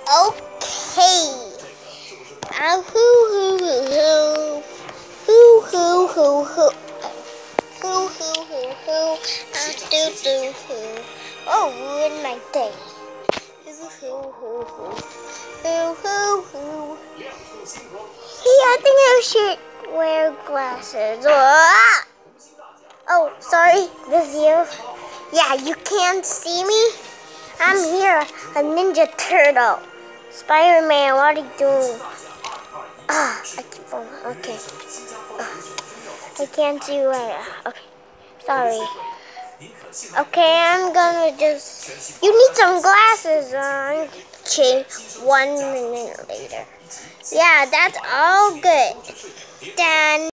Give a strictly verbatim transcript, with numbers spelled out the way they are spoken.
Okay. Uh, hoo hoo hoo hoo. Hoo hoo hoo hoo. Hoo hoo hoo hoo. Uh, do do hoo. Oh, ruined my day. Hoo hoo hoo hoo. Hoo hoo hoo. Hey, I think I should wear glasses. Ah! Oh, sorry. This is you. Yeah, you can't see me. I'm here, a Ninja Turtle. Spider-Man, what are you doing? Ah, I keep falling. Okay. Uh, I can't see right now. Okay. Sorry. Okay, I'm gonna just... You need some glasses on. Okay, one minute later. Yeah, that's all good. Done.